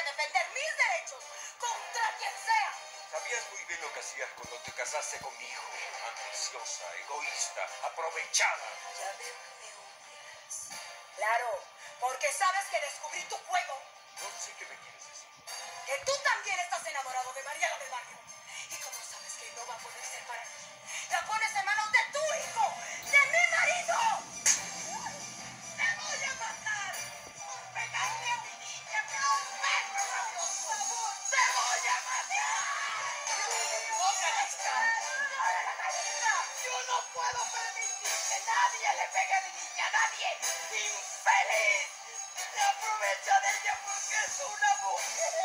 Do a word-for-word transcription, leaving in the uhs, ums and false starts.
defender mis derechos contra quien sea. Sabías muy bien lo que hacías cuando te casaste con mi hijo. Ambiciosa, egoísta, aprovechada. Ya veo que me odias. Claro, porque sabes que descubrí tu juego. No sé qué me quieres decir. Que tú también estás enamorado de Mariela del Barrio. Y como sabes que no va a poder ser para ti, la pones en manos de tu hijo, de mi marido. ¡Te voy a matar por pegarle a mi niña, pero un perro, por favor! ¡Te voy a matar! ¡No, Calista! ¡Ahora la Calista! Yo no puedo permitir que nadie le pegue a mi niña, nadie. ¡Infeliz! Se aprovecha de ella porque es una mujer.